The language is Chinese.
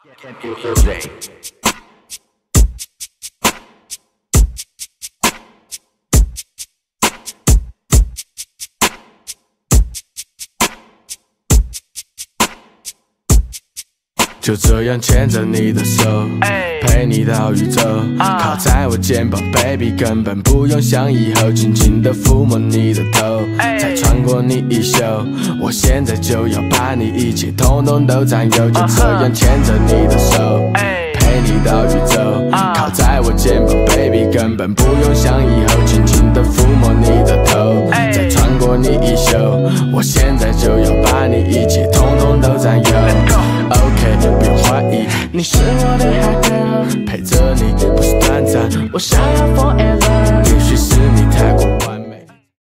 就这样牵着你的手，陪你到宇宙，靠在我肩膀 ，baby 根本不用想以后，轻轻地抚摸你的头，再穿过你衣袖，我现在就要把你一切统统都占有，就这样牵着你的手，陪你到宇宙，靠在我肩膀 ，baby 根本不用想以后，轻轻地抚摸你的头，再穿过你衣袖，我现在就要把你一切统统都占有。OK， 不用怀疑，你是我的 hot girl， 陪着你不是短暂，我想要